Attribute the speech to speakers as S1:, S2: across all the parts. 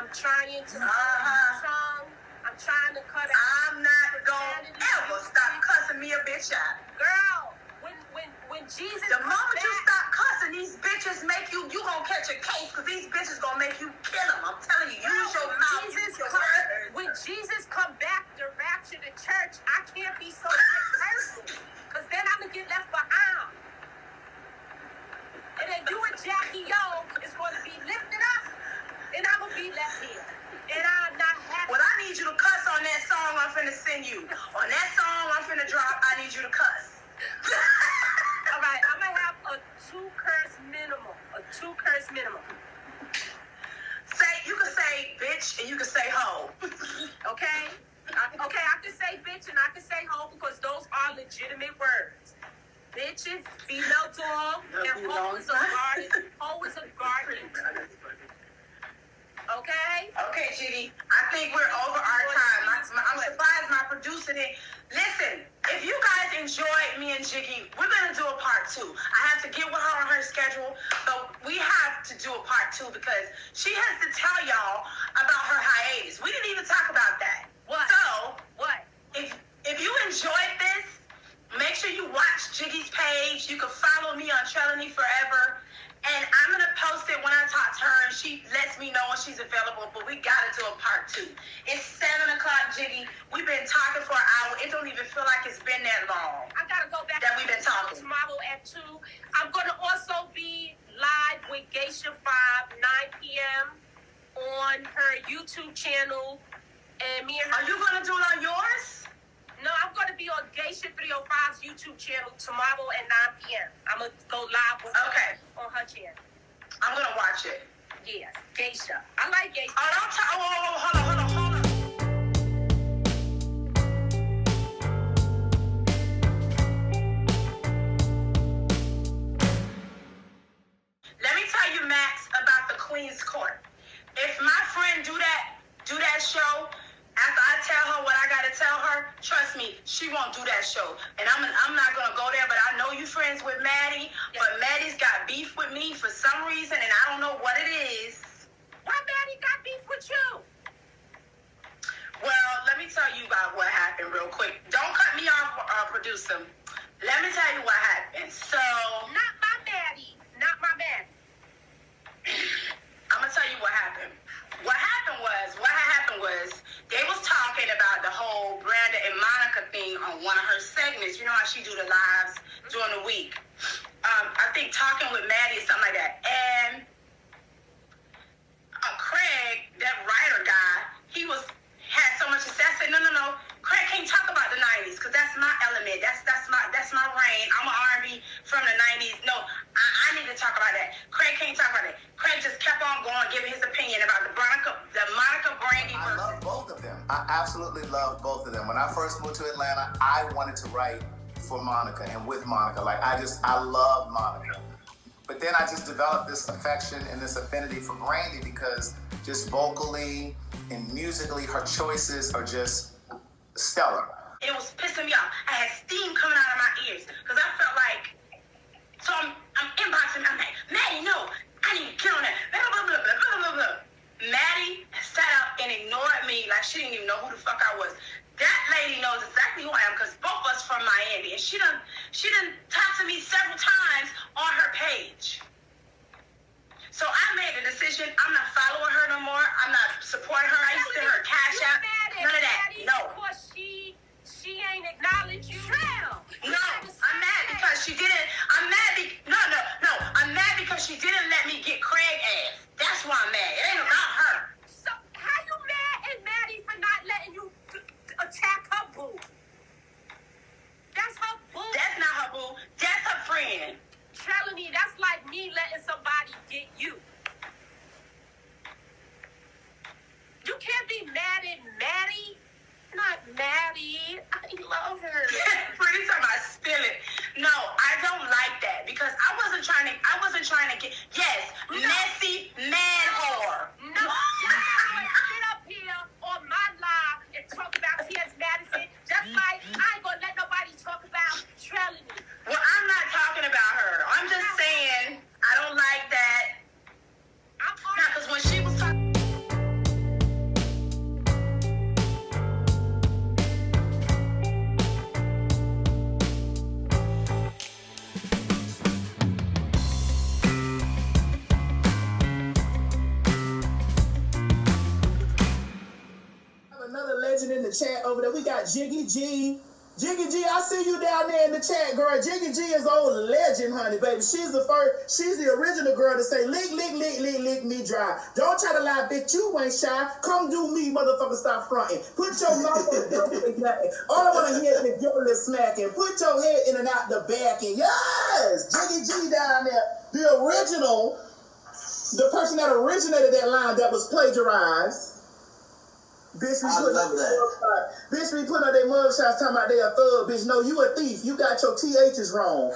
S1: I'm trying to I'm trying to cut out.
S2: I'm not gonna ever stop cussing me a bitch out.
S1: Girl, when Jesus
S2: the moment you stop cussing, these bitches make you gonna catch a case, because these bitches gonna make you kill them. I'm telling you, use your mouth, use your words.
S1: When Jesus come back to rapture the church, I can't be so person, because then I'm gonna get left behind. And then you and Jackie O is gonna be lifted up, and I'm gonna be left here. And I'm not happy.
S2: Well, I need you to cuss on that song I'm finna send you. On that song I'm finna drop, I need you to cuss.
S1: All right, I'm gonna have a 2-curse minimum. A 2-curse minimum.
S2: You can say bitch and you can say hoe.
S1: Okay? Okay, I can say bitch and I can say hoe because those are legitimate words. Bitch is female dog, and hoe is a garden. Hoe is a garden. Okay?
S2: Okay, Jiggy. I think we're over our time. I'm surprised my producer didn't. Listen, if you guys enjoyed me and Jiggy, we're going to do a part 2. I have to get with her on her schedule, but we have to do a part 2 because she has to tell y'all about her hiatus. We didn't even talk about that.
S1: What?
S2: So,
S1: what?
S2: If you enjoyed this, make sure you watch Jiggy's page. You can follow me on Trelawney Forever. And I'm going to post it when I talk to her, and she lets me know when she's available, but we got to do a part 2. It's 7 o'clock, Jiggy. We've been talking for an hour. It don't even feel like it's been that long.
S1: I got to go back
S2: that we've been talking.
S1: Tomorrow at 2. I'm going to also be live with Geisha 5, 9 p.m. on her YouTube channel. And me and her...
S2: Are you going to do it on yours?
S1: No, I'm going to be on Geisha 305's YouTube channel tomorrow at 9 p.m. I'm going to go live with her on her channel.
S2: I'm going to watch it.
S1: Yes, Geisha. I like Geisha.
S2: Oh, don't tell... Hold on. Let me tell you, Max, about the Queen's Court. If my friend do that show... After I tell her what I gotta tell her, trust me, she won't do that show. And I'm not gonna go there, but I know you friends with Maddie, but Maddie's got beef with me for some reason, and I don't know what it is.
S1: Why Maddie got beef with you?
S2: Well, let me tell you about what happened real quick. Don't cut me off, producer. Let me tell you what happened. So...
S1: Not my Maddie.
S2: I'm gonna tell you what happened. What happened was they was talking about the whole Brenda and Monica thing on one of her segments. You know how she do the lives during the week. I think talking with Maddie or something like that. And Craig, that writer guy, had so much success. I said, no. Craig can't talk about the 90s because that's my element. That's my reign. I'm an R&B from the 90s. No, I need to talk about that. Craig can't talk about it. Craig just kept on going, giving his opinion about the Monica Brandy versus...
S3: I love both of them. I absolutely love both of them. When I first moved to Atlanta, I wanted to write for Monica and with Monica. I love Monica. But then I just developed this affection and this affinity for Brandy because just vocally and musically, her choices are just stellar.
S2: It was pissing me off. I had steam coming out of my ears because I felt like... So I'm inboxing, I'm like, Maddie, no, I need to get on that. Blah, blah, blah, blah, blah, blah, blah. Maddie sat up and ignored me like she didn't even know who the fuck I was. That lady knows exactly who I am because both of us from Miami. And she done talk to me several times on her page. So I made the decision. I'm not following her no more. I'm not supporting her. I used to send her cash out. None of that. No.
S1: Because she ain't acknowledged you.
S2: No, I'm mad because she didn't. I'm mad because she didn't let me get Craig ass. That's why I'm mad. It ain't about her.
S1: So how you mad at Maddie for not letting you attack her boo? That's her boo.
S2: That's not her boo. That's her friend.
S1: Trelawney, that's like me letting somebody get you. You can't be mad at Maddie. Not Maddie. I love her.
S2: Pretty time I spill it. No, I don't like that because I wasn't trying to get. Yes, messy man whore.
S1: No, sit up here on my live and talk about T.S. Madison just like I ain't gonna let nobody talk about Trelawney.
S2: Well, I'm not talking about her. I'm just saying I don't like that. Because when she was talking.
S4: the chat over there. We got Jiggy G. Jiggy G, I see you down there in the chat, girl. Jiggy G is old legend, honey, baby. She's the original girl to say, lick me dry. Don't try to lie, bitch. You ain't shy. Come do me, motherfucker, stop fronting. Put your mouth on the door and nothing. All I want to hear is your lip smacking. Put your head in and out the back. And yes, Jiggy G down there, the original, the person that originated that line that was plagiarized. Bitch, we put up their mugshots talking about they a thug. Bitch, no, you a thief. You got your THs wrong.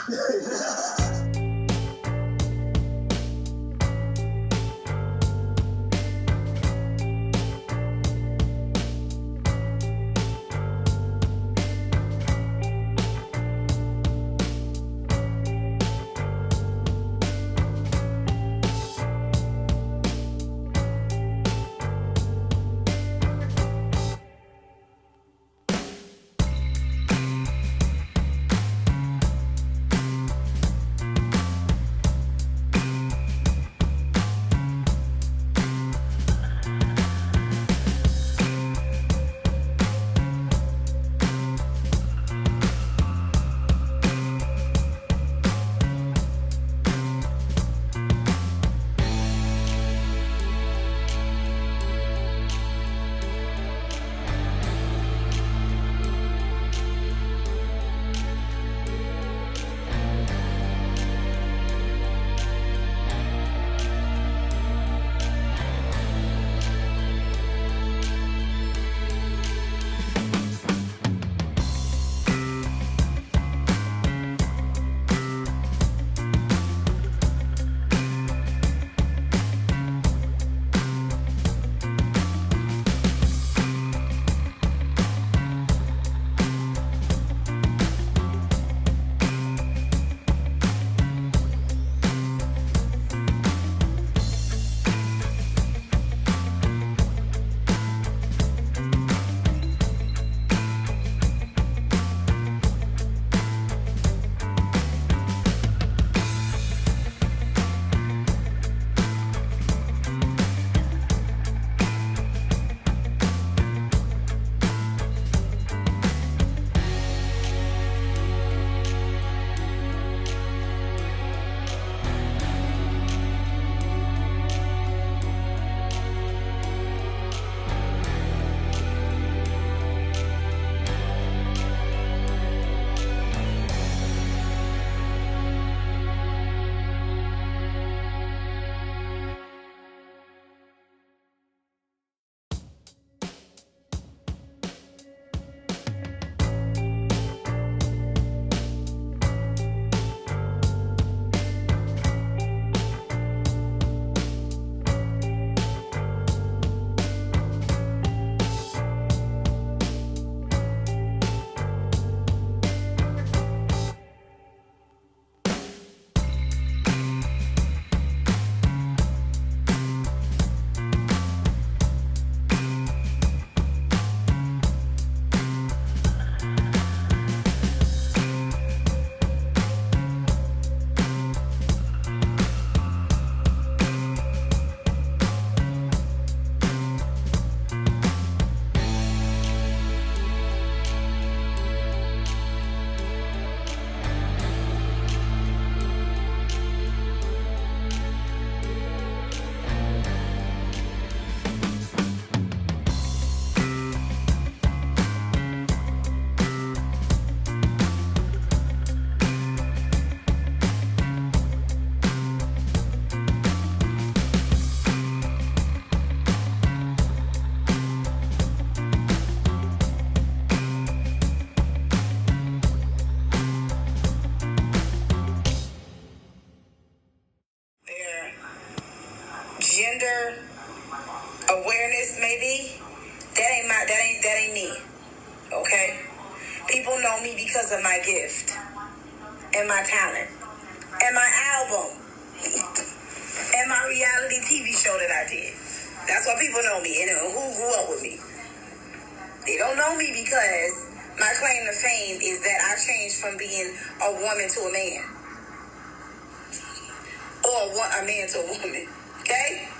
S2: gender awareness, maybe, that ain't me. Okay? People know me because of my gift and my talent and my album and my reality TV show that I did. That's why people know me and who grew up with me. They don't know me because my claim to fame is that I changed from being a woman to a man. Or a man to a woman. Okay?